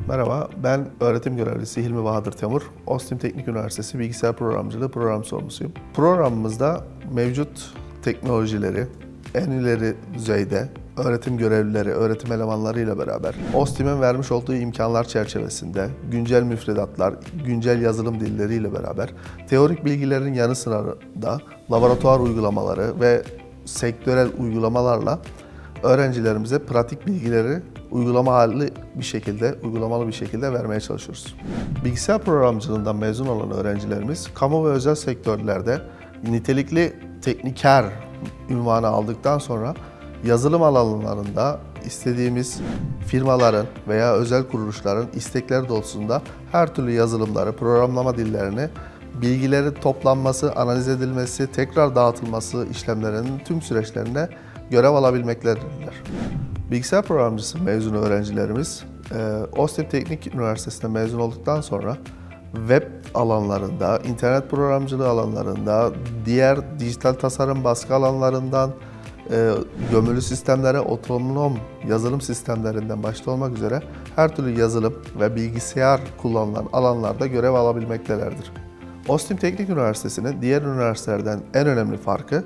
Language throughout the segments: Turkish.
Merhaba, ben öğretim görevlisi Hilmi Bahadır Temur. OSTİM Teknik Üniversitesi Bilgisayar Programcılığı program sorumlusuyum. Programımızda mevcut teknolojileri en ileri düzeyde öğretim görevlileri, öğretim elemanları ile beraber OSTİM'in vermiş olduğu imkanlar çerçevesinde güncel müfredatlar, güncel yazılım dilleri ile beraber teorik bilgilerin yanı sıra da laboratuvar uygulamaları ve sektörel uygulamalarla öğrencilerimize pratik bilgileri uygulamalı bir şekilde vermeye çalışıyoruz. Bilgisayar programcılığından mezun olan öğrencilerimiz kamu ve özel sektörlerde nitelikli tekniker unvanı aldıktan sonra yazılım alanlarında istediğimiz firmaların veya özel kuruluşların istekleri doğrultusunda her türlü yazılımları, programlama dillerini, bilgileri toplanması, analiz edilmesi, tekrar dağıtılması işlemlerinin tüm süreçlerinde görev alabilmektedirler. Bilgisayar programcısı mezunu öğrencilerimiz OSTİM Teknik Üniversitesi'nde mezun olduktan sonra web alanlarında, internet programcılığı alanlarında, diğer dijital tasarım baskı alanlarından, gömülü sistemlere, otonom yazılım sistemlerinden başta olmak üzere her türlü yazılım ve bilgisayar kullanılan alanlarda görev alabilmektedirler. OSTİM Teknik Üniversitesi'nin diğer üniversitelerden en önemli farkı,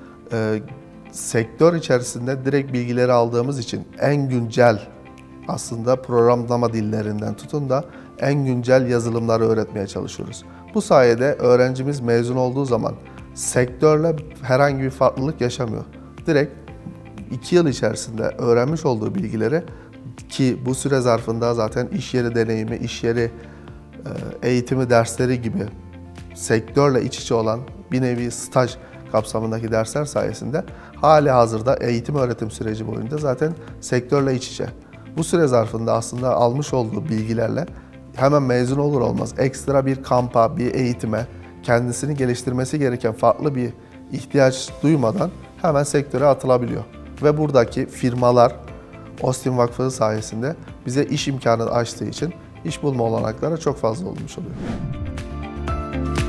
sektör içerisinde direkt bilgileri aldığımız için en güncel aslında programlama dillerinden tutun da en güncel yazılımları öğretmeye çalışıyoruz. Bu sayede öğrencimiz mezun olduğu zaman sektörle herhangi bir farklılık yaşamıyor. Direkt 2 yıl içerisinde öğrenmiş olduğu bilgileri, ki bu süre zarfında zaten iş yeri deneyimi, iş yeri eğitimi dersleri gibi sektörle iç içe olan bir nevi staj kapsamındaki dersler sayesinde hali hazırda eğitim öğretim süreci boyunca zaten sektörle iç içe. Bu süre zarfında aslında almış olduğu bilgilerle hemen mezun olur olmaz ekstra bir kampa, bir eğitime, kendisini geliştirmesi gereken farklı bir ihtiyaç duymadan hemen sektöre atılabiliyor. Ve buradaki firmalar OSTİM Vakfı sayesinde bize iş imkanı açtığı için iş bulma olanakları çok fazla olmuş oluyor.